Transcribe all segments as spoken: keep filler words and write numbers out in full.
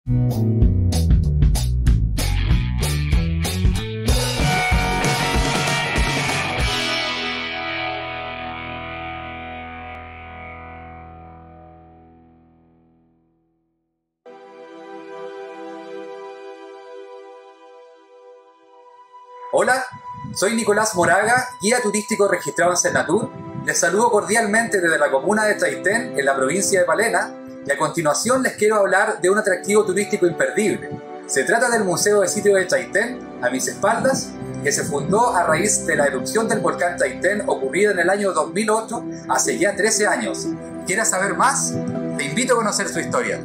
Hola, soy Nicolás Moraga, guía turístico registrado en Senatur. Les saludo cordialmente desde la comuna de Chaitén, en la provincia de Palena, y a continuación les quiero hablar de un atractivo turístico imperdible. Se trata del Museo de Sitio de Chaitén, a mis espaldas, que se fundó a raíz de la erupción del volcán Chaitén ocurrida en el año dos mil ocho, hace ya trece años. ¿Quieres saber más? Te invito a conocer su historia.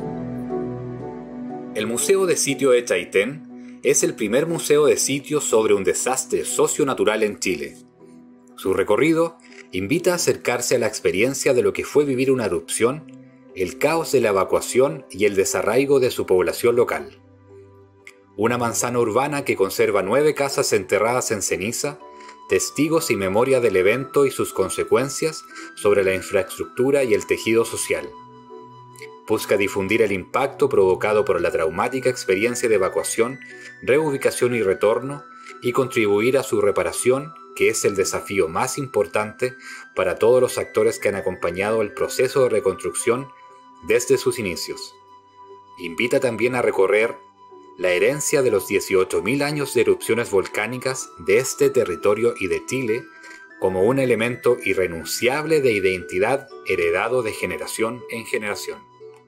El Museo de Sitio de Chaitén es el primer museo de sitio sobre un desastre socio-natural en Chile. Su recorrido invita a acercarse a la experiencia de lo que fue vivir una erupción, el caos de la evacuación y el desarraigo de su población local. Una manzana urbana que conserva nueve casas enterradas en ceniza, testigos y memoria del evento y sus consecuencias sobre la infraestructura y el tejido social. Busca difundir el impacto provocado por la traumática experiencia de evacuación, reubicación y retorno, y contribuir a su reparación, que es el desafío más importante para todos los actores que han acompañado el proceso de reconstrucción desde sus inicios. Invita también a recorrer la herencia de los dieciocho mil años de erupciones volcánicas de este territorio y de Chile como un elemento irrenunciable de identidad heredado de generación en generación.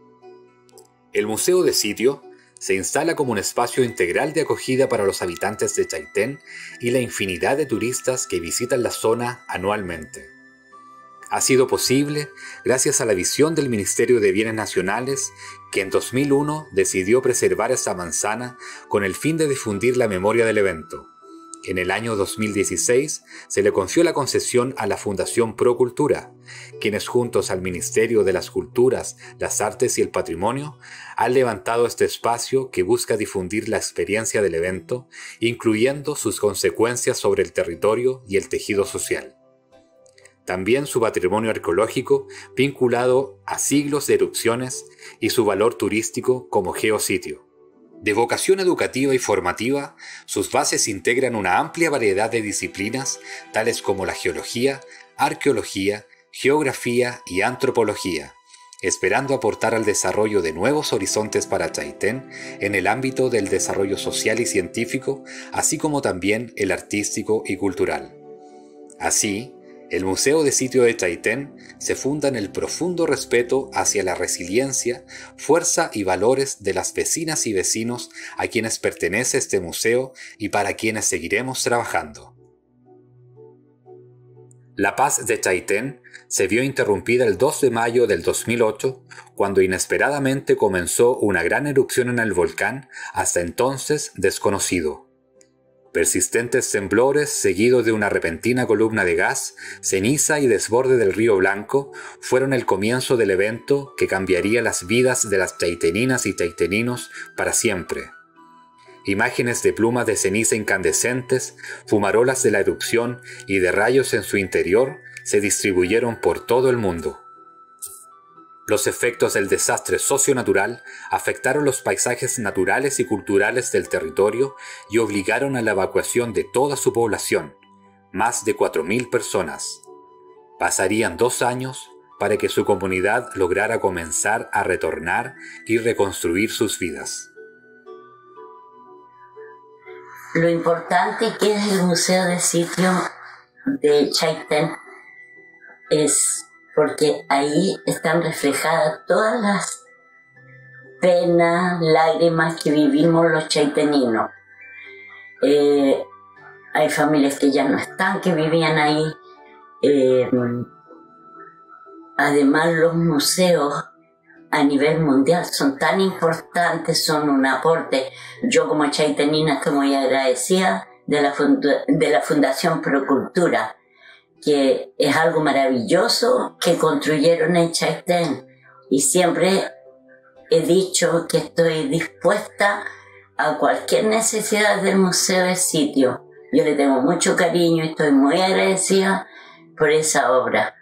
El Museo de Sitio se instala como un espacio integral de acogida para los habitantes de Chaitén y la infinidad de turistas que visitan la zona anualmente. Ha sido posible gracias a la visión del Ministerio de Bienes Nacionales, que en dos mil uno decidió preservar esta manzana con el fin de difundir la memoria del evento. En el año dos mil dieciséis se le confió la concesión a la Fundación Procultura, quienes juntos al Ministerio de las Culturas, las Artes y el Patrimonio han levantado este espacio que busca difundir la experiencia del evento, incluyendo sus consecuencias sobre el territorio y el tejido social. También su patrimonio arqueológico vinculado a siglos de erupciones y su valor turístico como geositio. De vocación educativa y formativa, sus bases integran una amplia variedad de disciplinas, tales como la geología, arqueología, geografía y antropología, esperando aportar al desarrollo de nuevos horizontes para Chaitén en el ámbito del desarrollo social y científico, así como también el artístico y cultural. Así, el Museo de Sitio de Chaitén se funda en el profundo respeto hacia la resiliencia, fuerza y valores de las vecinas y vecinos a quienes pertenece este museo y para quienes seguiremos trabajando. La paz de Chaitén se vio interrumpida el dos de mayo del dos mil ocho, cuando inesperadamente comenzó una gran erupción en el volcán, hasta entonces desconocido. Persistentes temblores, seguidos de una repentina columna de gas, ceniza y desborde del río Blanco, fueron el comienzo del evento que cambiaría las vidas de las chaiteninas y chaiteninos para siempre. Imágenes de plumas de ceniza incandescentes, fumarolas de la erupción y de rayos en su interior se distribuyeron por todo el mundo. Los efectos del desastre socio-natural afectaron los paisajes naturales y culturales del territorio y obligaron a la evacuación de toda su población, más de cuatro mil personas. Pasarían dos años para que su comunidad lograra comenzar a retornar y reconstruir sus vidas. Lo importante que es el Museo de Sitio de Chaitén es porque ahí están reflejadas todas las penas, lágrimas que vivimos los chaiteninos. Eh, hay familias que ya no están, que vivían ahí. Eh, además, los museos a nivel mundial son tan importantes, son un aporte. Yo como chaitenina estoy muy agradecida de la, funda- de la Fundación Procultura, que es algo maravilloso que construyeron en Chaitén, y siempre he dicho que estoy dispuesta a cualquier necesidad del Museo de Sitio. Yo le tengo mucho cariño y estoy muy agradecida por esa obra.